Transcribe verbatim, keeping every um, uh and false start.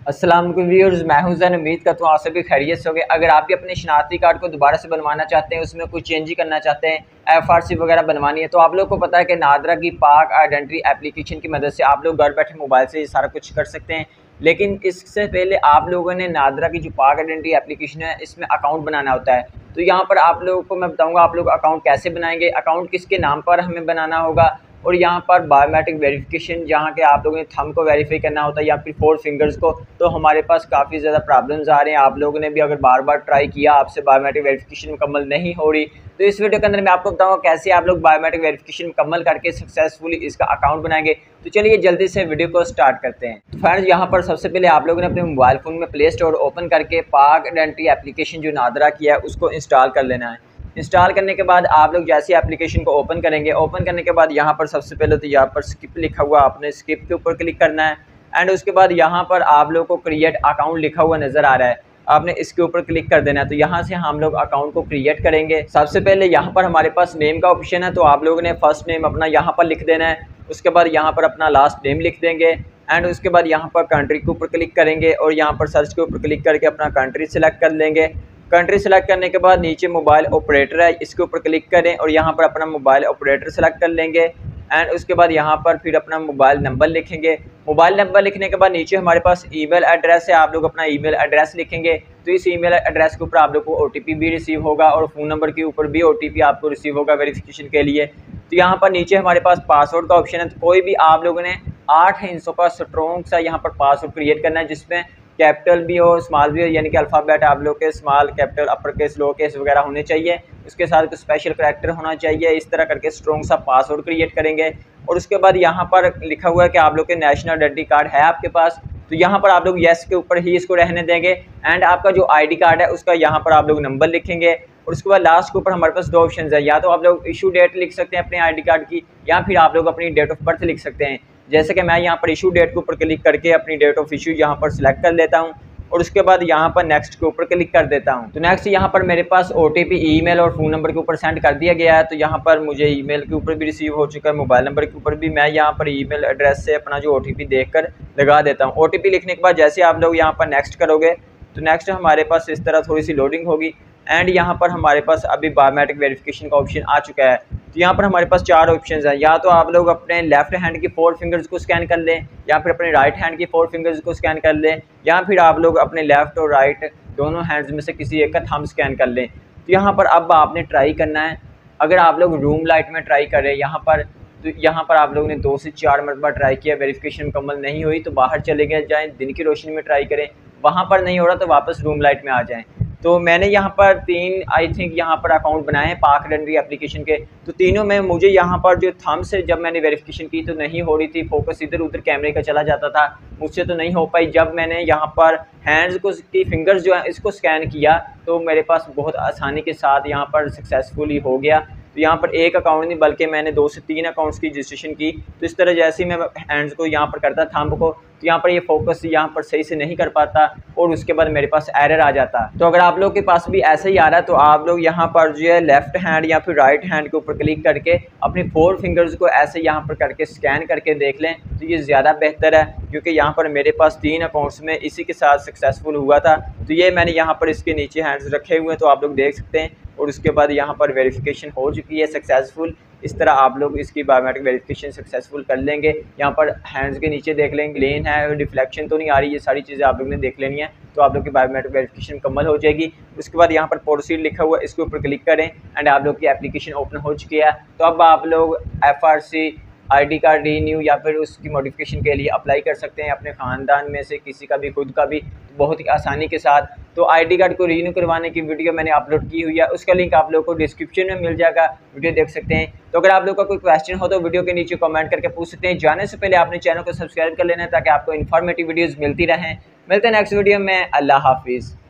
अस्सलाम वालेकुम व्यूअर्स, मैं हूं ज़ैन। उम्मीद करता हूँ आप सभी खैरियत से होंगे। अगर आप भी अपने शनाख्ती कार्ड को दोबारा से बनवाना चाहते हैं, उसमें कुछ चेंज करना चाहते हैं, एफ आर सी वगैरह बनवानी है, तो आप लोग को पता है कि नादरा की पाक आइडेंटिटी एप्लीकेशन की मदद से आप लोग घर बैठे मोबाइल से ये सारा कुछ कर सकते हैं। लेकिन इससे पहले आप लोगों ने नादरा की जो पाक आइडेंटिटी एप्लीकेशन है, इसमें अकाउंट बनाना होता है। तो यहाँ पर आप लोगों को मैं बताऊँगा आप लोग अकाउंट कैसे बनाएंगे, अकाउंट किसके नाम पर हमें बनाना होगा, और यहाँ पर बायोमेट्रिक वेरिफिकेशन जहाँ के आप लोगों ने थंब को वेरीफाई करना होता है या फिर फोर फिंगर्स को। तो हमारे पास काफ़ी ज़्यादा प्रॉब्लम्स आ रहे हैं। आप लोगों ने भी अगर बार बार ट्राई किया, आपसे बायोमेट्रिक वेरिफिकेशन मुकम्मल नहीं हो रही, तो इस वीडियो के अंदर मैं आपको बताऊंगा कैसे आप लोग बायोमेट्रिक वेरिफिकेशन मुकम्मल करके सक्सेसफुली इसका अकाउंट बनाएंगे। तो चलिए जल्दी से वीडियो को स्टार्ट करते हैं। तो फ्रेंड्स, यहाँ पर सबसे पहले आप लोगों ने अपने मोबाइल फ़ोन में प्ले स्टोर ओपन करके पाक आइडेंटिटी एप्लीकेशन जो नादरा किया है उसको इंस्टॉल कर लेना है। इंस्टॉल करने के बाद आप लोग जैसे एप्लीकेशन को ओपन करेंगे, ओपन करने के बाद यहाँ पर सबसे पहले तो यहाँ पर स्किप लिखा हुआ, आपने स्किप के ऊपर क्लिक करना है। एंड उसके बाद यहाँ पर आप लोग को क्रिएट अकाउंट लिखा हुआ नज़र आ रहा है, आपने इसके ऊपर क्लिक कर देना है। तो यहाँ से हम लोग अकाउंट को क्रिएट करेंगे। सबसे पहले यहाँ पर हमारे पास नेम का ऑप्शन है, तो आप लोगों ने फर्स्ट नेम अपना यहाँ पर लिख देना है। उसके बाद यहाँ पर अपना लास्ट नेम लिख देंगे। एंड उसके बाद यहाँ पर कंट्री के ऊपर क्लिक करेंगे और यहाँ पर सर्च के ऊपर क्लिक करके अपना कंट्री सेलेक्ट कर लेंगे। कंट्री सेलेक्ट करने के बाद नीचे मोबाइल ऑपरेटर है, इसके ऊपर क्लिक करें और यहाँ पर अपना मोबाइल ऑपरेटर सेलेक्ट कर लेंगे। एंड उसके बाद यहाँ पर फिर अपना मोबाइल नंबर लिखेंगे। मोबाइल नंबर लिखने के बाद नीचे हमारे पास ईमेल एड्रेस है, आप लोग अपना ईमेल एड्रेस लिखेंगे। तो इस ईमेल एड्रेस के ऊपर आप लोग को ओटीपी भी रिसीव होगा और फ़ोन नंबर के ऊपर भी ओटीपी आपको रिसीव होगा वेरिफिकेशन के लिए। तो यहाँ पर नीचे हमारे पास पासवर्ड का ऑप्शन है, तो कोई भी आप लोगों ने आठ हिस्सों का स्ट्रॉन्ग सा यहाँ पर पासवर्ड क्रिएट करना है, जिसमें कैपिटल भी हो, स्मॉल भी हो, यानी कि अल्फ़ाबेट आप लोग के small, capital, upper case, lower case वगैरह होने चाहिए। उसके साथ कुछ स्पेशल करैक्टर होना चाहिए। इस तरह करके स्ट्रॉन्ग सा पासवर्ड क्रिएट करेंगे। और उसके बाद यहाँ पर लिखा हुआ है कि आप लोग के नेशनल आइडेंटिटी कार्ड है आपके पास, तो यहाँ पर आप लोग येस के ऊपर ही इसको रहने देंगे। एंड आपका जो आईडी कार्ड है उसका यहाँ पर आप लोग नंबर लिखेंगे। और उसके बाद लास्ट के ऊपर हमारे पास दो ऑप्शन है, या तो आप लोग इशू डेट लिख सकते हैं अपने आईडी कार्ड की, या फिर आप लोग अपनी डेट ऑफ बर्थ लिख सकते हैं। जैसे कि मैं यहाँ पर इशू डेट के ऊपर क्लिक करके अपनी डेट ऑफ इशू यहाँ पर सिलेक्ट कर लेता हूँ और उसके बाद यहाँ पर नेक्स्ट के ऊपर क्लिक कर देता हूँ। तो नेक्स्ट यहाँ पर मेरे पास ओटीपी ईमेल और फ़ोन नंबर के ऊपर सेंड कर दिया गया है। तो यहाँ पर मुझे ईमेल के ऊपर भी रिसीव हो चुका है, मोबाइल नंबर के ऊपर भी। मैं यहाँ पर ईमेल एड्रेस से अपना जो ओटीपी देखकर लगा देता हूँ। ओटीपी लिखने के बाद जैसे आप लोग यहाँ पर नेक्स्ट करोगे, तो नेक्स्ट हमारे पास इस तरह थोड़ी सी लोडिंग होगी। एंड यहाँ पर हमारे पास अभी बायोमेट्रिक वेरिफिकेशन का ऑप्शन आ चुका है। तो यहाँ पर हमारे पास चार ऑप्शंस हैं, या तो आप लोग अपने लेफ्ट हैंड की फोर फिंगर्स को स्कैन कर लें, या फिर अपने राइट हैंड की फोर फिंगर्स को स्कैन कर लें, या फिर आप लोग अपने लेफ्ट और राइट दोनों हैंड्स में से किसी एक का थंब स्कैन कर लें। तो यहाँ पर अब आपने ट्राई करना है। अगर आप लोग रूम लाइट में ट्राई करें यहाँ पर, तो यहाँ पर आप लोगों ने दो से चार मरतबा ट्राई किया, वेरिफिकेशन मुकम्मल नहीं हुई, तो बाहर चले गए जाएँ, दिन की रोशनी में ट्राई करें, वहाँ पर नहीं हो रहा तो वापस रूम लाइट में आ जाएँ। तो मैंने यहाँ पर तीन आई थिंक यहाँ पर अकाउंट बनाए हैं पाक आइडेंटिटी एप्लीकेशन के। तो तीनों में मुझे यहाँ पर जो थंब से जब मैंने वेरिफिकेशन की तो नहीं हो रही थी, फोकस इधर उधर कैमरे का चला जाता था, मुझसे तो नहीं हो पाई। जब मैंने यहाँ पर हैंड्स को की फिंगर्स जो है इसको स्कैन किया तो मेरे पास बहुत आसानी के साथ यहाँ पर सक्सेसफुली हो गया। तो यहाँ पर एक अकाउंट नहीं बल्कि मैंने दो से तीन अकाउंट्स की रजिस्ट्रेशन की। तो इस तरह जैसे ही मैं हैंड्स को यहाँ पर करता थंब को, तो यहाँ पर ये फोकस यहाँ पर सही से नहीं कर पाता और उसके बाद मेरे पास एरर आ जाता। तो अगर आप लोग के पास भी ऐसा ही आ रहा है तो आप लोग यहाँ पर जो है लेफ्ट हैंड या फिर राइट हैंड के ऊपर क्लिक करके अपनी फोर फिंगर्स को ऐसे यहाँ पर करके स्कैन करके देख लें, तो ये ज़्यादा बेहतर है। क्योंकि यहाँ पर मेरे पास तीन अकाउंट्स में इसी के साथ सक्सेसफुल हुआ था। तो ये मैंने यहाँ पर इसके नीचे हैंड्स रखे हुए हैं, तो आप लोग देख सकते हैं। और उसके बाद यहाँ पर वेरिफिकेशन हो चुकी है सक्सेसफुल। इस तरह आप लोग इसकी बायोमेट्रिक वेरिफिकेशन सक्सेसफुल कर लेंगे। यहाँ पर हैंड्स के नीचे देख लेंगे, क्लीन है, रिफ्लेक्शन तो नहीं आ रही, ये सारी चीज़ें आप लोग ने देख लेनी है। तो आप लोग की बायोमेट्रिक वेरिफिकेशन मुकम्मल हो जाएगी। उसके बाद यहाँ पर प्रोसीड लिखा हुआ है, इसके ऊपर क्लिक करें एंड आप लोग की एप्लीकेशन ओपन हो चुकी है। तो अब आप लोग F R C ID card renew या फिर उसकी मॉडिफिकेशन के लिए अप्लाई कर सकते हैं अपने ख़ानदान में से किसी का भी, खुद का भी, बहुत ही आसानी के साथ। तो आईडी कार्ड को रीन्यू करवाने की वीडियो मैंने अपलोड की हुई है, उसका लिंक आप लोगों को डिस्क्रिप्शन में मिल जाएगा, वीडियो देख सकते हैं। तो अगर आप लोग का कोई क्वेश्चन हो तो वीडियो के नीचे कमेंट करके पूछ सकते हैं। जाने से पहले आपने चैनल को सब्सक्राइब कर लेना है ताकि आपको इन्फॉर्मेटिव वीडियोज़ मिलती रहें। मिलते हैं नेक्स्ट वीडियो में। अल्लाह हाफिज़।